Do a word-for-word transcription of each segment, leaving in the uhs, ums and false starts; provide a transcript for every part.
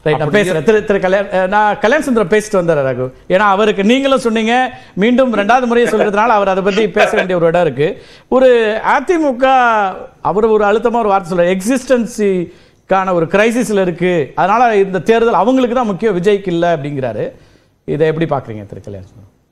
Right, நான் பேசுறேன். திரு திரு கல்யாண் நான் கல்யாண் சுந்தரம் பேசிட்டு வந்தார் ரகு. ஏன்னா அவருக்கு நீங்களும் சொன்னீங்க, மீண்டும் ரெண்டாவது முறையை சொல்றதுனால அவர் அதை பத்தி பேச வேண்டிய ஒரு இடம் இருக்கு. ஒரு அதிமுக அவர் ஒரு அழுத்தமா ஒரு வார்த்தை சொல்ற எக்ஸிஸ்டன்சி கான ஒரு கிரைசிஸ்ல இருக்கு, அதனால இந்த தேர்தல் அவங்களுக்கு தான் முக்கியம், விஜய்க்கு இல்லை அப்படிங்கிறாரு. இதை எப்படி பாக்குறீங்க திரு கல்யாண்?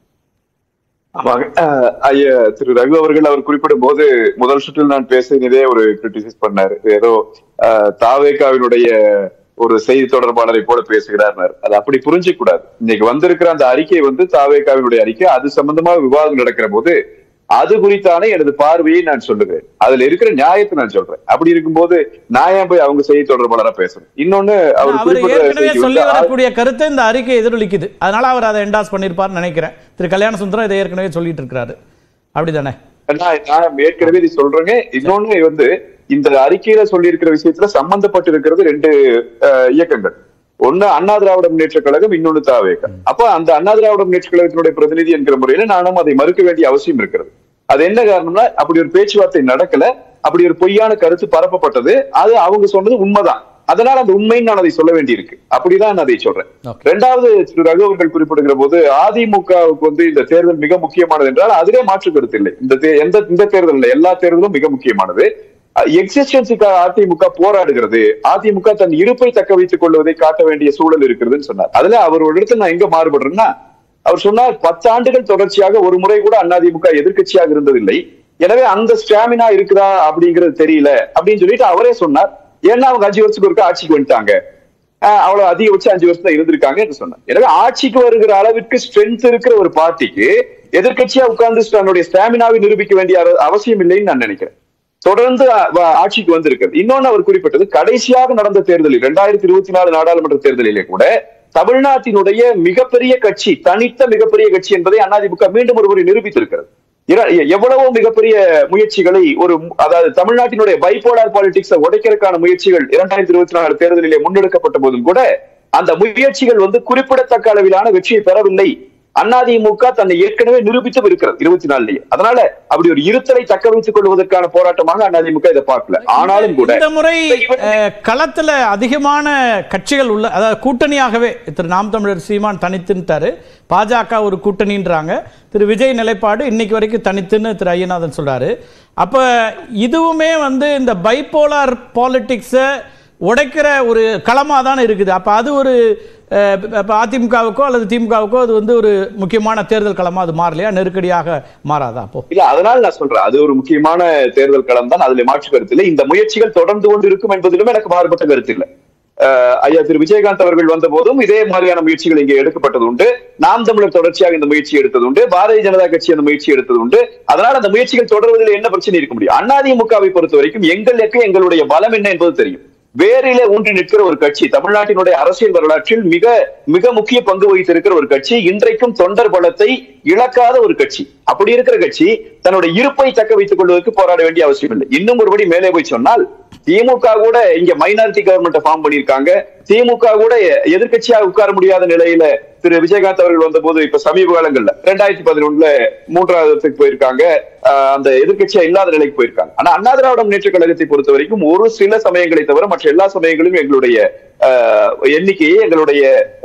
ஐயா திரு ரகு அவர்கள் அவர் குறிப்பிடும் போது முதல் சுற்றில் நான் பேசினதே ஒரு கிரிட்டிசைஸ் பண்ணாரு. ஏதோ தாவேகாவினுடைய ஒரு செய்தி தொடர்பாளரை போல பேசுகிறார். அது அப்படி புரிஞ்சிக்க கூடாது. இன்னைக்கு வந்திருக்கிற அந்த அறிக்கை வந்து தாவேகாவினுடைய அறிக்கை. அது சம்பந்தமா விவாதம் நடக்கிற போது அது குறித்தானே எனது பார்வையை நான் சொல்லுகிறேன். அதுல இருக்கிற நியாயத்தை நான் சொல்றேன். அப்படி இருக்கும்போது நான் ஏன் போய் அவங்க செய்தி தொடர்பாளரா பேசணும்? இன்னொன்னு அவர் சொல்லி வரக்கூடிய கருத்தை இந்த அறிக்கை எதிரொலிக்குது, அதனால அவர் அதை என்டாஸ் பண்ணிருப்பார்னு நினைக்கிறேன். திரு கல்யாண சுந்தரம் இதை ஏற்கனவே சொல்லிட்டு இருக்கிறாரு, அப்படிதானே? நான் ஏற்கனவே இதை சொல்றேங்க. இன்னொன்னு வந்து இந்த அறிக்கையில சொல்லி இருக்கிற விஷயத்துல சம்பந்தப்பட்டு இருக்கிறது ரெண்டு இயக்கங்கள். ஒண்ணு அண்ணா திராவிட முன்னேற்ற கழகம், இன்னொன்னு தாவேகா. அப்ப அந்த அண்ணா திராவிட முன்னேற்ற கழகத்தினுடைய பிரதிநிதி என்கிற முறையில நானும் அதை மறுக்க வேண்டிய அவசியம் இருக்கிறது. அது என்ன காரணம்னா, அப்படி ஒரு பேச்சுவார்த்தை நடக்கல, அப்படி ஒரு பொய்யான கருத்து பரப்பப்பட்டது. அது அவங்க சொன்னது உண்மைதான். அதனால அந்த உண்மைன்னு நான் அதை சொல்ல வேண்டியிருக்கு. அப்படிதான் நான் அதை சொல்றேன். ரெண்டாவது திரு ரகு அவர்கள் குறிப்பிடுகிற போது அதிமுகவுக்கு வந்து இந்த தேர்தல் மிக முக்கியமானது என்றால் அதிலே மாற்று கருத்து இல்லை. இந்த எந்த இந்த தேர்தல் எல்லா தேர்தலும் மிக முக்கியமானது. எக்ஸிஸ்டன்ஸுக்காக அதிமுக போராடுகிறது, அதிமுக தன் இருப்பை தக்க வைத்துக் கொள்வதை காட்ட வேண்டிய சூழல் இருக்கிறதுன்னு சொன்னார். அதுல அவர் ஒரு இடத்துல நான் எங்க மாறுபடுறேன்னா, அவர் சொன்னார் பத்து ஆண்டுகள் தொடர்ச்சியாக ஒரு முறை கூட அதிமுக எதிர்கட்சியாக இருந்ததில்லை, எனவே அந்த ஸ்டாமினா இருக்குதா அப்படிங்கிறது தெரியல அப்படின்னு சொல்லிட்டு அவரே சொன்னார். ஏன்னா அவங்க அஞ்சு வருஷத்துக்கு ஒருக்கா ஆட்சிக்கு வந்துட்டாங்க, அவ்வளவு அதிகபட்சம் அஞ்சு வருஷம் தான் இருந்திருக்காங்க என்று சொன்னார். எனவே ஆட்சிக்கு வருகிற அளவிற்கு ஸ்ட்ரென்த் இருக்கிற ஒரு பார்ட்டிக்கு எதிர்கட்சியா உட்கார்ந்து தன்னுடைய ஸ்டாமினாவை நிரூபிக்க வேண்டிய அவசியம் இல்லைன்னு நான் நினைக்கிறேன். தொடர்ந்து ஆட்சிக்கு வந்திருக்கிறது. இன்னொன்னு அவர் குறிப்பிட்டது, கடைசியாக நடந்த தேர்தலில் இரண்டாயிரத்தி இருபத்தி நாலு நாடாளுமன்ற தேர்தலிலே கூட தமிழ்நாட்டினுடைய மிகப்பெரிய கட்சி, தனித்த மிகப்பெரிய கட்சி என்பதை அதிமுக மீண்டும் ஒருமுறை நிரூபித்திருக்கிறது. எவ்வளவோ மிகப்பெரிய முயற்சிகளை ஒரு அதாவது தமிழ்நாட்டினுடைய பைபோலார் பாலிடிக்ஸை உடைக்கிறதுக்கான முயற்சிகள் இரண்டாயிரத்தி இருபத்தி நாலு தேர்தலிலே முன்னெடுக்கப்பட்ட போதும் கூட அந்த முயற்சிகள் வந்து குறிப்பிடத்தக்க அளவிலான வெற்றியை பெறவில்லை. அதிமுக தன்னை ஏற்கனவே நிரூபித்தும் இருக்கிறது இருபத்தி நாலுலயே. அதனால அப்படி ஒரு இருத்தலை தக்க வைத்துக் கொள்வதற்கான போராட்டமாக அதிமுக இதை பார்க்கல. ஆனாலும் கூட இந்த முறை களத்துல அதிகமான கட்சிகள் உள்ள, அதாவது கூட்டணியாகவே திரு நாம் தமிழர் சீமான் தனித்துன்ட்டாரு, பாஜக ஒரு கூட்டணின்றாங்க, திரு விஜய் நிலைப்பாடு இன்னைக்கு வரைக்கும் தனித்துன்னு திரு ஐயநாதன் சொல்றாரு. அப்ப இதுவுமே வந்து இந்த பைபோலார் பாலிடிக்ஸை உடைக்கிற ஒரு களமா தானே இருக்குது. அப்ப அது ஒரு அதிமுகவுக்கோ அல்லது திமுகவுக்கோ அது வந்து ஒரு முக்கியமான தேர்தல் களமா அது மாறலையா, நெருக்கடியாக மாறாதா? அப்போ இல்ல, அதனால நான் சொல்றேன் அது ஒரு முக்கியமான தேர்தல் களம் தான், அதுல மாற்று கருத்து இல்லை. இந்த முயற்சிகள் தொடர்ந்து கொண்டு இருக்கும் என்பதிலும் எனக்கு மாறுபட்ட கருத்து இல்லை. ஐயா திரு விஜயகாந்த் அவர்கள் வந்த போதும் இதே மாதிரியான முயற்சிகள் இங்கே எடுக்கப்பட்டது உண்டு. நாம் தமிழர் தொடர்ச்சியாக இந்த முயற்சி எடுத்தது உண்டு, பாரதிய ஜனதா கட்சி அந்த முயற்சி எடுத்தது உண்டு. அதனால அந்த முயற்சிகள் தொடர்வதில் என்ன பிரச்சனை இருக்க முடியும்? அதிமுகவை பொறுத்த வரைக்கும் எங்களுக்கு எங்களுடைய பலம் என்ன என்பது தெரியும். வேரிலே ஊன்றி நிற்கிற ஒரு கட்சி, தமிழ்நாட்டினுடைய அரசியல் வரலாற்றில் மிக மிக முக்கிய பங்கு வகித்திருக்கிற ஒரு கட்சி, இன்றைக்கும் தொண்டர் பலத்தை இழக்காத ஒரு கட்சி. அப்படி இருக்கிற கட்சி தன்னுடைய இருப்பை தக்க வைத்துக் கொள்வதற்கு போராட வேண்டிய அவசியம் இல்லை. இன்னும் ஒருபடி மேலே போய் சொன்னால், திமுக கூட இங்க மைனாரிட்டி கவர்மெண்ட் ஃபார்ம் பண்ணிருக்காங்க. திமுக கூட எதிர்கட்சியாக உட்கார முடியாத நிலையில திரு விஜயகாந்த் அவர்கள் வந்த போது இப்ப சமீப காலங்கள்ல ரெண்டாயிரத்தி பதினொன்னுல மூன்றாவதுக்கு போயிருக்காங்க, அந்த எதிர்கட்சியா இல்லாத நிலைக்கு போயிருக்காங்க. ஆனா அண்ணா திராவிட முன்னேற்ற கழகத்தை பொறுத்த வரைக்கும் ஒரு சில சமயங்களை தவிர மற்ற எல்லா சமயங்களிலும் எங்களுடைய எண்ணிக்கையை, எங்களுடைய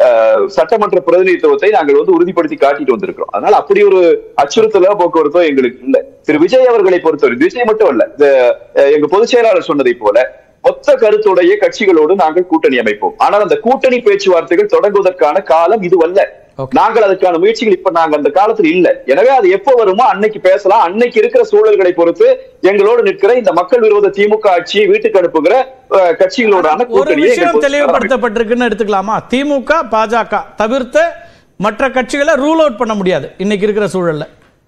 சட்டமன்ற பிரதிநிதித்துவத்தை நாங்கள் வந்து உறுதிப்படுத்தி காட்டிட்டு வந்திருக்கிறோம். அதனால அப்படி ஒரு அச்சுறுத்தலோ போக்குவரத்தோ எங்களுக்கு இல்லை. திரு விஜய் அவர்களை பொறுத்தவரை, விஜய் மட்டும் அல்ல, எங்க பொதுச் செயலாளர் சொன்னதை போல ஒத்த கருத்துடைய கட்சிகளோடு நாங்கள் கூட்டணி அமைப்போம். ஆனால் அந்த கூட்டணி பேச்சுவார்த்தைகள் தொடங்குவதற்கான காலம் இதுவல்ல. நாங்கள் அதுக்கான முயற்சிகள் இப்ப நாங்க அந்த காலத்தில் இல்ல. எனவே அது எப்ப வருமோ அன்னைக்கு பேசலாம். அன்னைக்கு இருக்கிற சூழல்களை பொறுத்து எங்களோடு நிற்கிற இந்த மக்கள் விரோத திமுக ஆட்சியை வீட்டுக்கு அனுப்புகிற கட்சிகளோடான கூட்டணியை தெளிவுபடுத்தப்பட்டிருக்குன்னு எடுத்துக்கலாமா? திமுக பாஜக தவிர்த்து மற்ற கட்சிகளை ரூல் அவுட் பண்ண முடியாது இன்னைக்கு இருக்கிற சூழல்ல.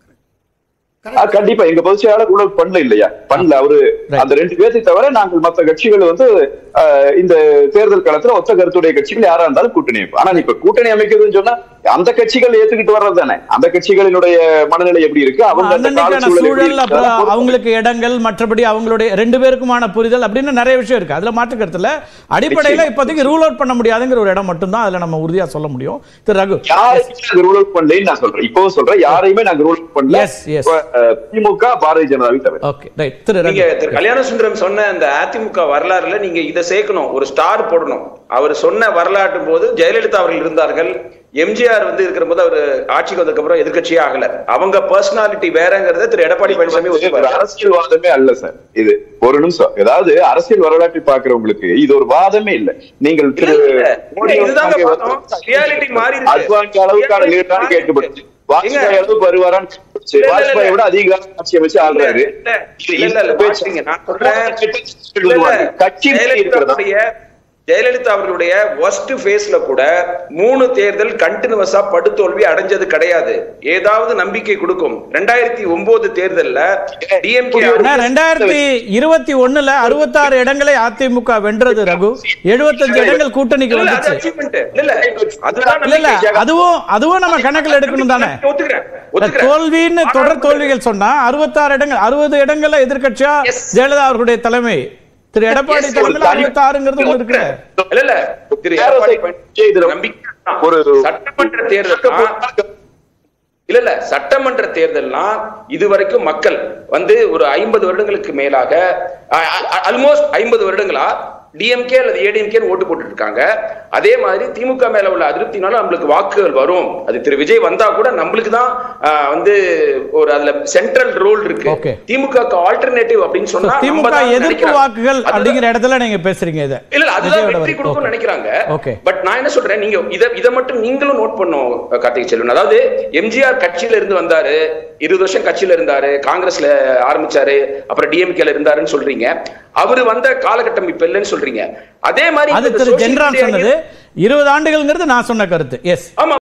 கண்டிப்பா எங்க பொதுச் செயலாளர் ரூல் அவுட் பண்ணல இல்லையா? பண்ணல. அவரு அந்த ரெண்டு பேர்த்தை தவிர நாங்கள் மற்ற கட்சிகள் வந்து இந்த தேர்தல் காலத்துல ஒத்த கருத்துடைய கட்சிகள் யாரா இருந்தாலும் கூட்டணி அமைப்பு. ஆனா இப்ப கூட்டணி அமைக்கிறதுன்னு சொன்னா அந்த கட்சிகள் ஏத்துக்கிட்டு வர்றது தானே. அந்த கட்சிகளினுடைய மனநிலை எப்படி இருக்கு, அவங்க அவங்களுக்கு இடங்கள், மற்றபடி அவங்களுடைய ரெண்டு பேருக்குமான புரிதல் அப்படின்னு நிறைய விஷயம் இருக்கு. அதுல மாற்று கருத்துல அடிப்படையில இப்போதைக்கு ரூல் அவுட் பண்ண முடியாதுங்கிற ஒரு இடம் மட்டும் தான் அதுல நம்ம உறுதியா சொல்ல முடியும். திரு ரகு, யாரையுமே ரூல் அவுட் பண்ணலன்னு நான் சொல்றேன். இப்போ சொல்றேன், யாரையுமே நாங்க ரூல் அவுட் பண்ணல. திமுக பாரதிய ஜனதாவை தவிர. Okay right. திரு நீங்க திரு கல்யாண சுந்தரம் சொன்ன அந்த அதிமுக வரலாறுல நீங்க இதை சேர்க்கணும், ஒரு ஸ்டார் போடணும். அவர் சொன்ன வரலாற்று போது ஜெயலலிதா அவர்கள் இருந்தார்கள், எம்ஜிஆர் வந்து இருக்கிற போது அவர் ஆட்சிக்கு வந்ததுக்கு அப்புறம் எதிர்கட்சியே ஆகல. அவங்க பர்சனாலிட்டி வேறங்கிறத திரு எடப்பாடி பழனிசாமி அரசியல்வாதமே அல்ல சார் இது. ஒரு நிமிஷம், ஏதாவது அரசியல் வரலாற்றை பாக்குறவங்களுக்கு இது ஒரு வாதமே இல்ல. நீங்கள் திரு ரியாலிட்டி மாறி அத்வானி அளவுக்கான லீடரான்னு கேட்டுப்படுச்சு, வாஜ்பாய் அளவுக்கு வருவாரான்னு வாஜ்பாயை விட அதிக ஆட்சி அமைச்சு ஆள்றாரு. கட்சி இருக்கிறதா ஜெயலலிதா அவர்களுடைய வொஸ்ட் ஃபேஸ்ல கூட மூணு தேர்தல் கண்டினியூஸா படுதோல்வி அடைஞ்சது கிடையாது. ஏதாவது நம்பிக்கை கொடுக்கும். ரெண்டாயிரத்தி ஒன்பது தேர்தல்ல டிஎம்கே ரெண்டாயிரத்தி இருபத்தி ஒண்ணுல அறுபத்தாறு இடங்களை அதிமுக வென்றது ரகு. எழுபத்தஞ்சு இடங்கள் கூட்டணிக்கு வந்துச்சு. அதுவும் அதுவும் நம்ம கணக்கில் எடுக்கணும் தானே. தோல்வின்னு தொடர் தோல்விகள் சொன்னா அறுபத்தாறு இடங்கள் அறுபது இடங்கள்ல எதிர்கட்சியா ஜெயலலிதா அவர்களுடைய தலைமை, திரு எடப்பாடி தலைமையில் அறுபத்தாறுங்கிறது ஒண்ணு இருக்கு. இல்ல இல்ல திரு எடப்பாடி ஒரு சட்டமன்ற தேர்தல் இல்ல இல்ல சட்டமன்ற தேர்தல்னா இதுவரைக்கும் மக்கள் வந்து ஒரு ஐம்பது வருடங்களுக்கு மேலாக ஆல்மோஸ்ட் ஐம்பது வருடங்களா டிஎம்கே அல்லது ஏடிஎம்கே ஓட்டு போட்டு இருக்காங்க. அதே மாதிரி திமுக மேல உள்ள அதிருப்தினால நம்மளுக்கு வாக்குகள் வரும். அது திரு விஜய் வந்தா கூட நம்மளுக்கு தான் வந்து ஒரு அதுல சென்ட்ரல் ரோல் இருக்கு. திமுக ஆல்டர்னேட்டிவ் அப்படின்னு சொன்னா திமுக எதிர்ப்பு வாக்குகள் அப்படிங்கிற இடத்துல நீங்க பேசுறீங்க. இத இல்ல அதுதான் வெற்றி கொடுக்கும்னு நினைக்கிறாங்க. பட் நான் என்ன சொல்றேன், நீங்க இத இத மட்டும் நீங்களும் நோட் பண்ணும் கார்த்திகை செல்வன். அதாவது எம்ஜிஆர் கட்சியில இருந்து வந்தாரு, இருபது வருஷம் கட்சியில இருந்தாரு, காங்கிரஸ்ல ஆரம்பிச்சாரு, அப்புறம் டிஎம்கேல இருந்தாருன்னு சொல்றீங்க. அவரு வந்த காலகட்டம் இப்ப இல்லைன்னு சொல்றீங்க. அதே மாதிரி அது திரு ஜெனரல் சொன்னது இருபது ஆண்டுகள்ங்கிறது நான் சொன்ன கருத்து. எஸ். ஆமா.